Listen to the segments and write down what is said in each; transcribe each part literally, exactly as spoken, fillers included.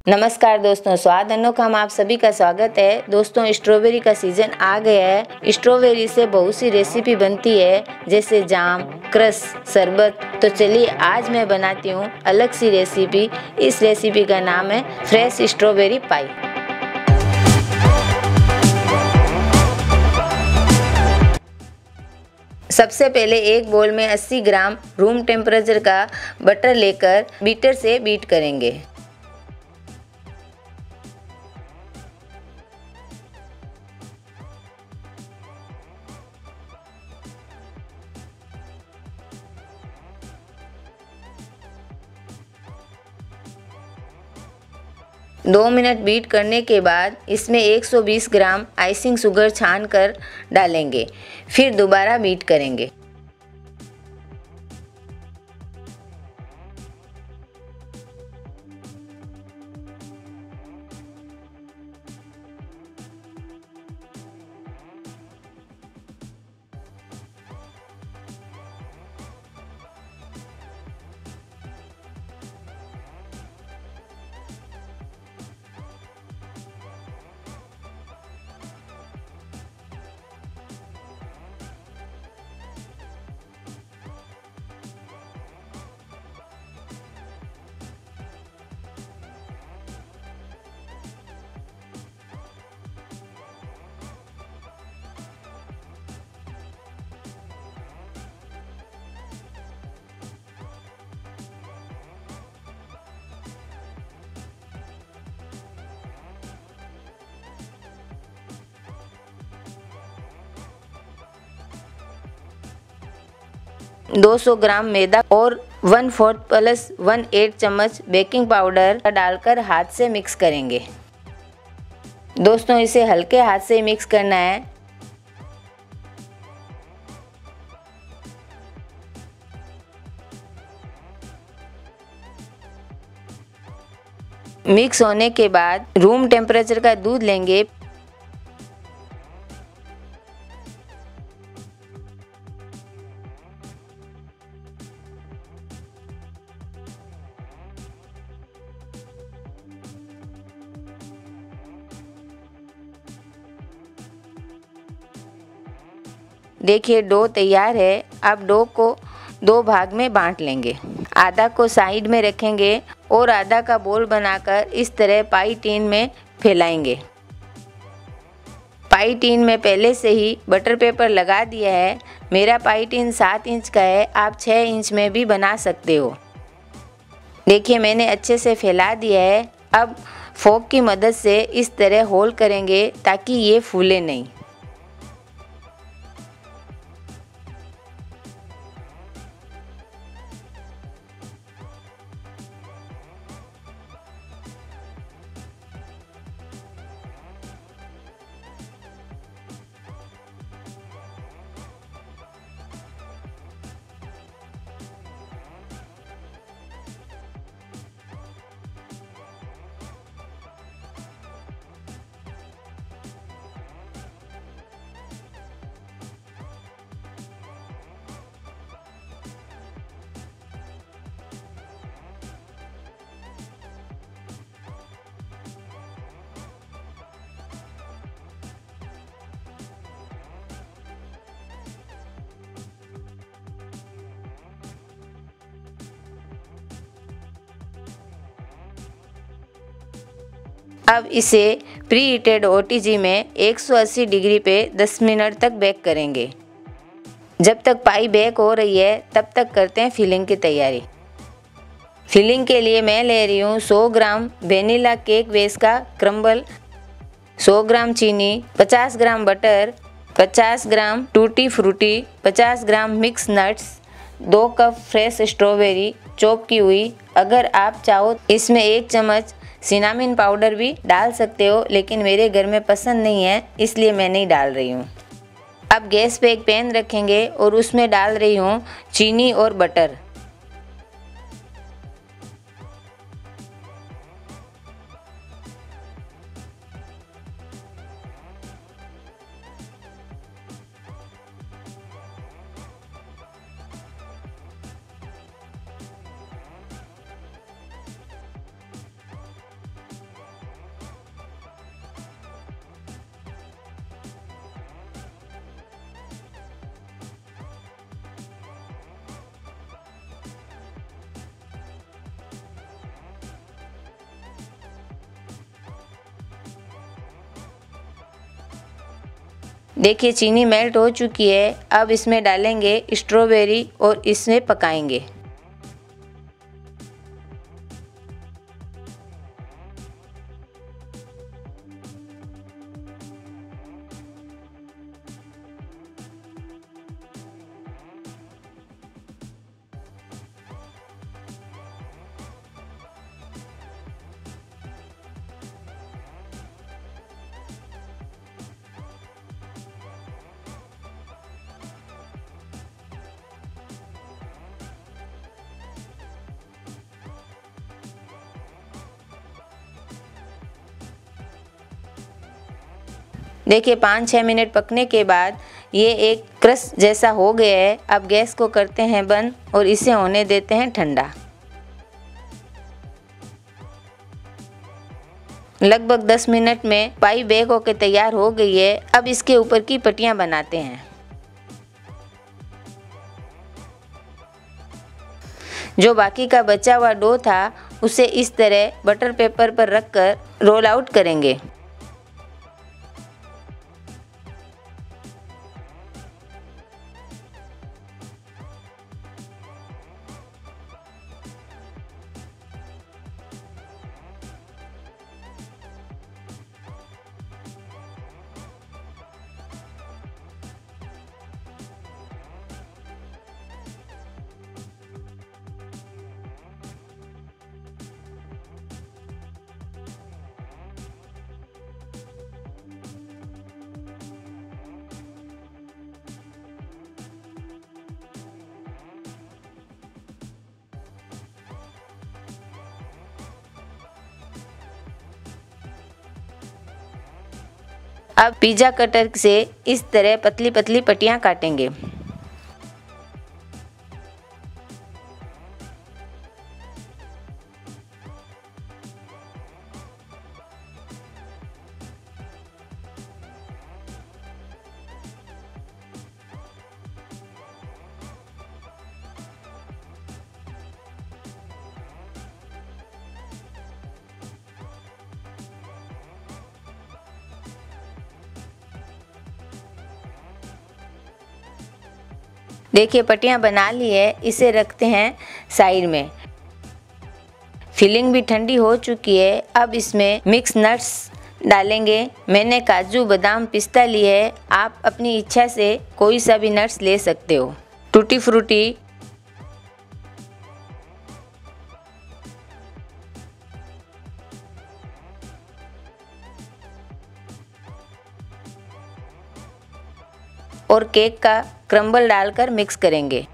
नमस्कार दोस्तों, स्वाद अनोखा में आप सभी का स्वागत है। दोस्तों, स्ट्रॉबेरी का सीजन आ गया है। स्ट्रॉबेरी से बहुत सी रेसिपी बनती है, जैसे जाम, क्रश, शरबत। तो चलिए आज मैं बनाती हूँ अलग सी रेसिपी। इस रेसिपी का नाम है फ्रेश स्ट्रॉबेरी पाई। सबसे पहले एक बोल में अस्सी ग्राम रूम टेम्परेचर का बटर लेकर बीटर से बीट करेंगे। दो मिनट बीट करने के बाद इसमें एक सौ बीस ग्राम आइसिंग शुगर छान कर डालेंगे। फिर दोबारा बीट करेंगे। दो सौ ग्राम मैदा और one fourth plus one eight चम्मच बेकिंग पाउडर डालकर हाथ से मिक्स करेंगे। दोस्तों, इसे हल्के हाथ से मिक्स करना है। मिक्स होने के बाद रूम टेम्परेचर का दूध लेंगे। देखिए, डो तैयार है। अब डो को दो भाग में बांट लेंगे। आधा को साइड में रखेंगे और आधा का बोल बनाकर इस तरह पाई टिन में फैलाएंगे। पाई टिन में पहले से ही बटर पेपर लगा दिया है। मेरा पाई टिन सात इंच का है, आप छः इंच में भी बना सकते हो। देखिए, मैंने अच्छे से फैला दिया है। अब फोक की मदद से इस तरह होल करेंगे ताकि ये फूले नहीं। अब इसे preheated O T G में एक सौ अस्सी डिग्री पे दस मिनट तक बेक करेंगे। जब तक पाई बेक हो रही है तब तक करते हैं फिलिंग की तैयारी। फिलिंग के लिए मैं ले रही हूँ सौ ग्राम वेनिला केक बेस का क्रम्बल, सौ ग्राम चीनी, पचास ग्राम बटर, पचास ग्राम टूटी फ्रूटी, पचास ग्राम मिक्स नट्स, दो कप फ्रेश स्ट्रॉबेरी चॉप की हुई। अगर आप चाहो इसमें एक चम्मच सिनामिन पाउडर भी डाल सकते हो, लेकिन मेरे घर में पसंद नहीं है इसलिए मैं नहीं डाल रही हूँ। अब गैस पे एक पैन रखेंगे और उसमें डाल रही हूँ चीनी और बटर। देखिए चीनी मेल्ट हो चुकी है। अब इसमें डालेंगे स्ट्रॉबेरी और इसे पकाएंगे। देखिए पाँच छः मिनट पकने के बाद ये एक क्रश जैसा हो गया है। अब गैस को करते हैं बंद और इसे होने देते हैं ठंडा। लगभग दस मिनट में पाई बेक होकर तैयार हो गई है। अब इसके ऊपर की पट्टियाँ बनाते हैं। जो बाकी का बचा हुआ डो था उसे इस तरह बटर पेपर पर रखकर रोल आउट करेंगे। अब पिज़्ज़ा कटर से इस तरह पतली पतली पट्टियाँ काटेंगे। देखिए पट्टियाँ बना ली है, इसे रखते हैं साइड में। फिलिंग भी ठंडी हो चुकी है। अब इसमें मिक्स नट्स डालेंगे। मैंने काजू बादाम पिस्ता लिए है, आप अपनी इच्छा से कोई सा भी नट्स ले सकते हो। टूटी फ्रूटी, और केक का क्रम्बल डालकर मिक्स करेंगे।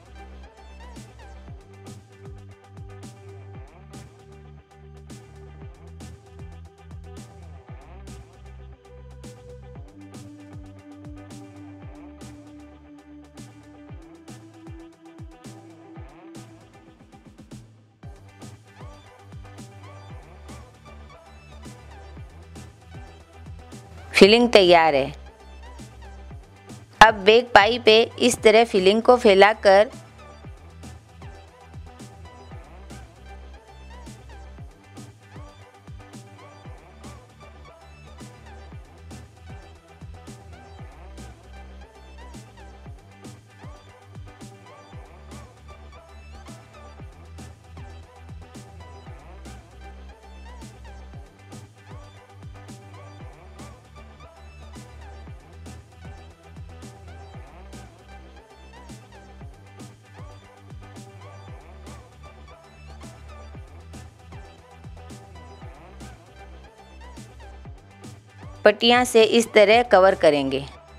फिलिंग तैयार है। अब बेक पाई पे इस तरह फिलिंग को फैलाकर पट्टियाँ से इस तरह कवर करेंगे।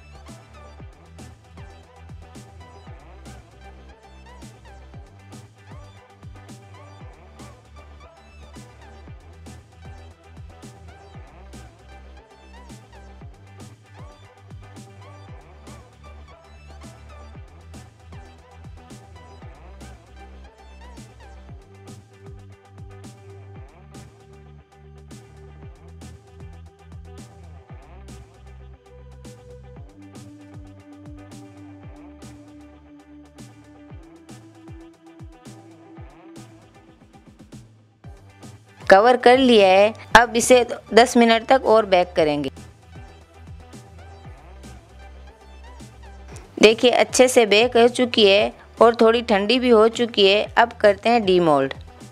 कवर कर लिया है। अब इसे दस मिनट तक और बेक करेंगे। देखिए अच्छे से बेक हो चुकी है और थोड़ी ठंडी भी हो चुकी है। अब करते हैं डीमोल्ड।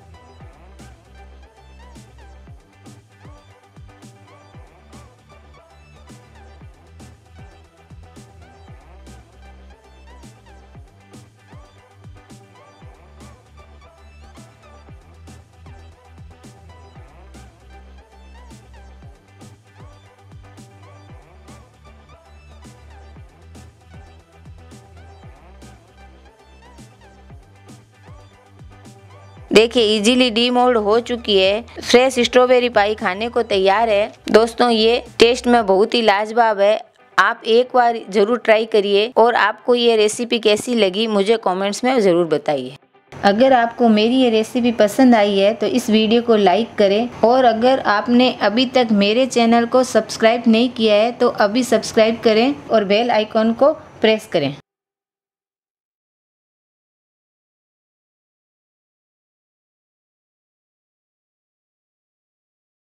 देखिए इजीली डीमोल्ड हो चुकी है। फ्रेश स्ट्रॉबेरी पाई खाने को तैयार है। दोस्तों ये टेस्ट में बहुत ही लाजवाब है। आप एक बार ज़रूर ट्राई करिए और आपको ये रेसिपी कैसी लगी मुझे कमेंट्स में ज़रूर बताइए। अगर आपको मेरी ये रेसिपी पसंद आई है तो इस वीडियो को लाइक करें और अगर आपने अभी तक मेरे चैनल को सब्सक्राइब नहीं किया है तो अभी सब्सक्राइब करें और बेल आइकॉन को प्रेस करें।